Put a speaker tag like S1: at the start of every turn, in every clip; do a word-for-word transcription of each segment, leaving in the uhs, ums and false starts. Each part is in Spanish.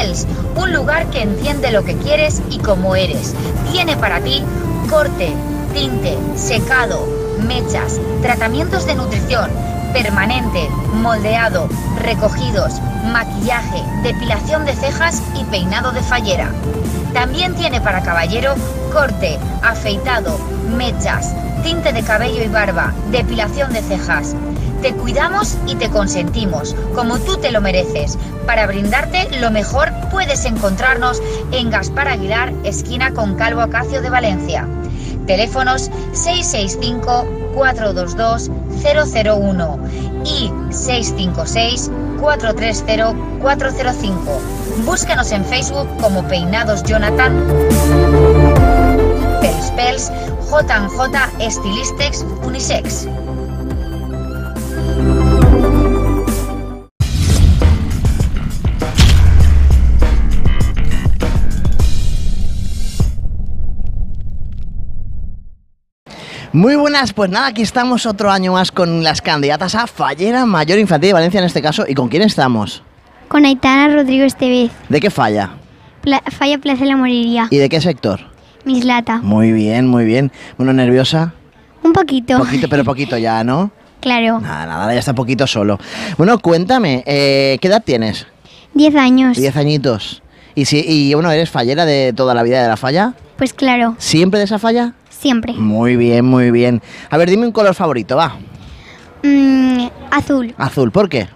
S1: Pels, un lugar que entiende lo que quieres y cómo eres. Tiene para ti corte, tinte, secado, mechas, tratamientos de nutrición, permanente, moldeado, recogidos, maquillaje, depilación de cejas y peinado de fallera. También tiene para caballero corte, afeitado, mechas, tinte de cabello y barba, depilación de cejas. Te cuidamos y te consentimos, como tú te lo mereces. Para brindarte lo mejor puedes encontrarnos en Gaspar Aguilar, esquina con Calvo Acacio de Valencia. Teléfonos seis seis cinco, cuatro dos dos, cero cero uno y seis cinco seis, cuatro tres cero, cuatro cero cinco. Búscanos en Facebook como Peinados Jonathan, Pels Pels, J and J Stylistex Unisex.
S2: Muy buenas, pues nada, aquí estamos otro año más con las candidatas a Fallera Mayor Infantil de Valencia en este caso. ¿Y con quién estamos?
S3: Con Aitana Rodrigo Estevez.
S2: ¿De qué falla?
S3: Pla falla Plaza de la Moriría.
S2: ¿Y de qué sector?
S3: Mislata.
S2: Muy bien, muy bien. Bueno, ¿nerviosa?
S3: Un poquito.
S2: Poquito, pero poquito ya, ¿no?
S3: Claro.
S2: Nada, nada, ya está poquito solo. Bueno, cuéntame, eh, ¿qué edad tienes?
S3: Diez años.
S2: Diez añitos. ¿Y, si, y bueno, eres fallera de toda la vida de la falla?
S3: Pues claro.
S2: ¿Siempre de esa falla?
S3: Siempre.
S2: Muy bien, muy bien. A ver, dime un color favorito, va.
S3: Mm, azul.
S2: Azul, ¿por qué?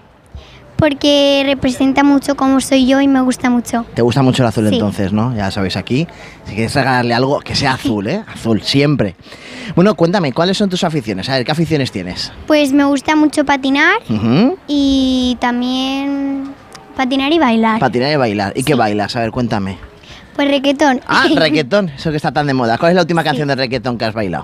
S3: Porque representa mucho cómo soy yo y me gusta mucho.
S2: Te gusta mucho el azul, sí. Entonces, ¿no? Ya sabéis aquí. Si quieres regalarle algo, que sea azul, ¿eh? Azul, siempre. Bueno, cuéntame, ¿cuáles son tus aficiones? A ver, ¿qué aficiones tienes?
S3: Pues me gusta mucho patinar
S2: uh-huh.
S3: y también patinar y bailar.
S2: Patinar y bailar. ¿Y
S3: sí.
S2: qué bailas? A ver, cuéntame.
S3: Pues requetón.
S2: Ah, requetón, eso que está tan de moda. ¿Cuál es la última canción sí. de requetón que has bailado?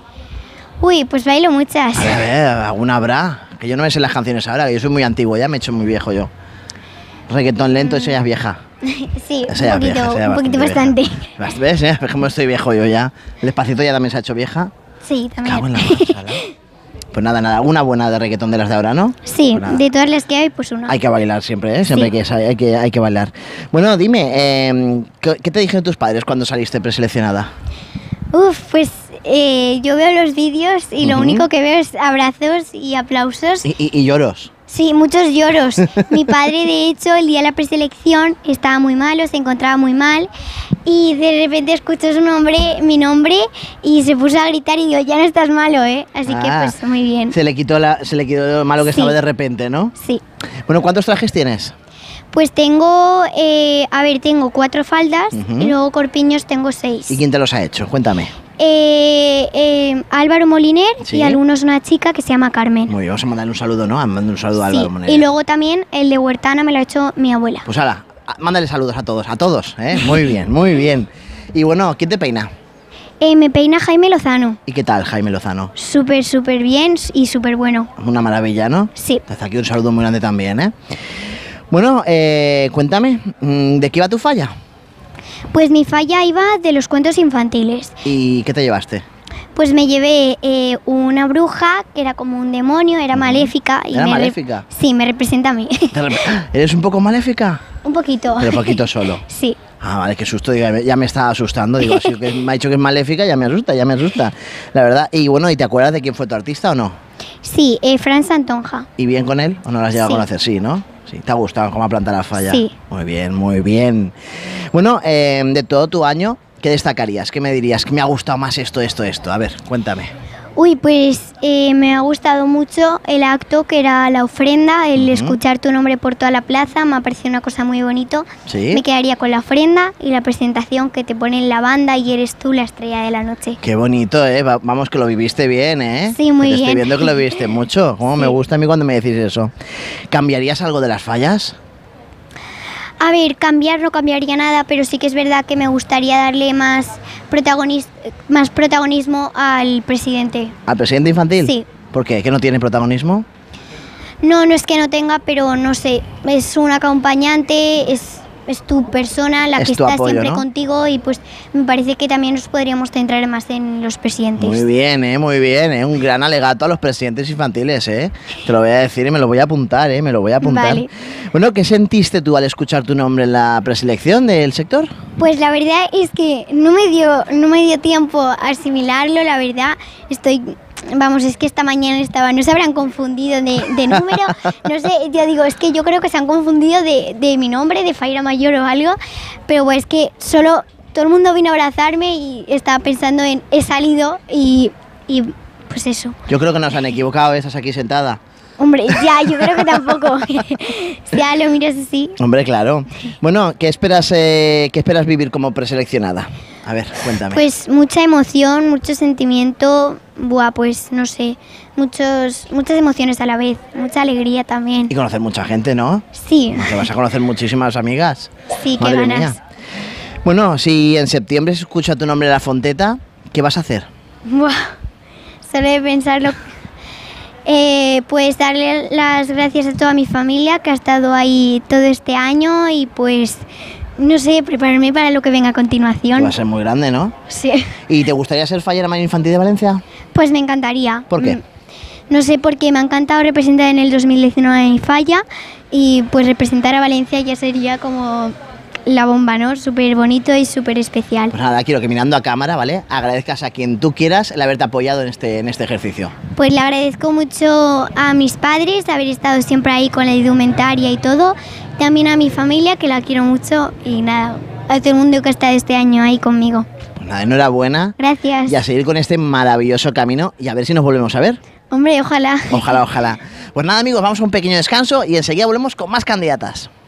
S3: Uy, pues bailo muchas.
S2: A ver, a ver, alguna habrá. Que yo no me sé las canciones ahora, que yo soy muy antiguo, ya me he hecho muy viejo yo. Requetón lento, mm. eso ya es vieja.
S3: Sí,
S2: eso
S3: un poquito,
S2: vieja,
S3: un poquito bastante.
S2: Vieja. ¿Ves? Eh? Como estoy viejo yo ya. El Despacito ya también se ha hecho vieja.
S3: Sí, también.
S2: Cago en la masa, pues nada, nada, una buena de requetón de las de ahora, ¿no?
S3: Sí,
S2: pues
S3: de todas las que hay, pues una.
S2: Hay que bailar siempre, ¿eh? Siempre sí. hay, que, hay, que, hay que bailar. Bueno, dime, eh, ¿qué, ¿qué te dijeron tus padres cuando saliste preseleccionada?
S3: Uf, pues eh, yo veo los vídeos y uh-huh. lo único que veo es abrazos y aplausos.
S2: ¿Y, y, y lloros?
S3: Sí, muchos lloros. Mi padre, de hecho, el día de la preselección estaba muy malo, se encontraba muy mal y de repente escuchó su nombre, mi nombre, y se puso a gritar y digo, ya no estás malo, ¿eh? Así ah, que pues muy bien.
S2: Se le quitó, la, se le quitó lo malo que sí. estaba de repente, ¿no?
S3: Sí.
S2: Bueno, ¿cuántos trajes tienes?
S3: Pues tengo, eh, a ver, tengo cuatro faldas uh-huh. y luego corpiños tengo seis.
S2: ¿Y quién te los ha hecho? Cuéntame.
S3: Eh, eh, Álvaro Moliner ¿sí? y algunos una chica que se llama Carmen.
S2: Muy bien, vamos a mandarle un saludo, ¿no? Mandar un saludo a
S3: sí.
S2: Álvaro Moliner.
S3: Y luego también el de Huertana me lo ha hecho mi abuela.
S2: Pues ahora, mándale saludos a todos, a todos, ¿eh? Muy bien, muy bien. Y bueno, ¿quién te peina?
S3: Eh, me peina Jaime Lozano.
S2: ¿Y qué tal, Jaime Lozano?
S3: Súper, súper bien y súper bueno.
S2: Una maravilla, ¿no?
S3: Sí.
S2: Desde aquí un saludo muy grande también, ¿eh? Bueno, eh, cuéntame, ¿de qué iba tu falla?
S3: Pues mi falla iba de los cuentos infantiles.
S2: ¿Y qué te llevaste?
S3: Pues me llevé eh, una bruja que era como un demonio, era maléfica. Y
S2: ¿Era
S3: me
S2: maléfica?
S3: Sí, me representa a mí.
S2: ¿Eres un poco maléfica?
S3: Un poquito.
S2: Pero poquito solo.
S3: Sí.
S2: Ah, vale, qué susto, digo, ya me estaba asustando. Digo, si me ha dicho que es maléfica, ya me asusta, ya me asusta. La verdad. Y bueno, ¿y te acuerdas de quién fue tu artista o no?
S3: Sí, eh, Fran Santonja.
S2: ¿Y bien con él? ¿O no lo has llegado
S3: sí.
S2: a conocer? Sí, ¿no? Sí, ¿te ha gustado cómo ha plantado la falla?
S3: Sí.
S2: Muy bien, muy bien. Bueno, eh, de todo tu año, ¿qué destacarías? ¿Qué me dirías? ¿Que me ha gustado más esto, esto, esto? A ver, cuéntame.
S3: Uy, pues eh, me ha gustado mucho el acto que era la ofrenda, el uh-huh. escuchar tu nombre por toda la plaza, me ha parecido una cosa muy bonito.
S2: ¿Sí?
S3: Me quedaría con la ofrenda y la presentación que te ponen la banda y eres tú la estrella de la noche.
S2: Qué bonito, ¿eh? Vamos, que lo viviste bien, ¿eh?
S3: Sí, muy
S2: que te
S3: bien.
S2: Estoy viendo que lo viviste mucho. Cómo sí. me gusta a mí cuando me decís eso. ¿Cambiarías algo de las fallas?
S3: A ver, cambiar no cambiaría nada, pero sí que es verdad que me gustaría darle más, protagonis- más protagonismo al presidente.
S2: ¿Al presidente infantil?
S3: Sí.
S2: ¿Por qué? ¿Que no tiene protagonismo?
S3: No, no es que no tenga, pero no sé, es un acompañante, es es tu persona la
S2: Es
S3: que
S2: tu
S3: está
S2: apoyo,
S3: siempre
S2: ¿no?
S3: contigo y pues me parece que también nos podríamos centrar más en los presidentes.
S2: Muy bien, ¿eh? Muy bien, ¿eh? Un gran alegato a los presidentes infantiles, ¿eh? Te lo voy a decir y me lo voy a apuntar, ¿eh? Me lo voy a apuntar.
S3: Vale.
S2: Bueno, ¿qué sentiste tú al escuchar tu nombre en la preselección del sector?
S3: Pues la verdad es que no me dio, no me dio tiempo a asimilarlo, la verdad, estoy... Vamos, es que esta mañana estaba, no se habrán confundido de, de número, no sé, yo digo, es que yo creo que se han confundido de, de mi nombre, de Faira Mayor o algo, pero pues es que solo todo el mundo vino a abrazarme y estaba pensando en, he salido y, y pues eso.
S2: Yo creo que nos han equivocado, ¿eh? Estás aquí sentada.
S3: Hombre, ya, yo creo que tampoco, ya lo miras así.
S2: Hombre, claro. Bueno, ¿qué esperas, eh, ¿qué esperas vivir como preseleccionada? A ver, cuéntame.
S3: Pues mucha emoción, mucho sentimiento, buah, pues no sé, muchos, muchas emociones a la vez, mucha alegría también.
S2: Y conocer mucha gente, ¿no?
S3: Sí,
S2: Que vas a conocer muchísimas amigas.
S3: sí, qué
S2: Madre
S3: ganas.
S2: mía. Bueno, si en septiembre se escucha tu nombre en la Fonteta, ¿qué vas a hacer?
S3: Buah, solo de pensarlo. Eh, pues darle las gracias a toda mi familia que ha estado ahí todo este año y pues, no sé, prepararme para lo que venga a continuación.
S2: Va a ser muy grande, ¿no?
S3: Sí.
S2: ¿Y te gustaría ser Fallera Mayor Infantil de Valencia?
S3: Pues me encantaría.
S2: ¿Por qué?
S3: Mm, No sé, porque me ha encantado representar en el dos mil diecinueve en Falla y pues representar a Valencia ya sería como la bomba, ¿no? Súper bonito y súper especial.
S2: Pues nada, quiero que mirando a cámara, ¿vale? Agradezcas a quien tú quieras el haberte apoyado en este, en este ejercicio.
S3: Pues le agradezco mucho a mis padres de haber estado siempre ahí con la indumentaria y todo. También a mi familia, que la quiero mucho. Y nada, a todo el mundo que ha estado este año ahí conmigo.
S2: Pues nada, enhorabuena.
S3: Gracias.
S2: Y a seguir con este maravilloso camino y a ver si nos volvemos a ver.
S3: Hombre, ojalá.
S2: Ojalá, ojalá. Pues nada, amigos, vamos a un pequeño descanso y enseguida volvemos con más candidatas.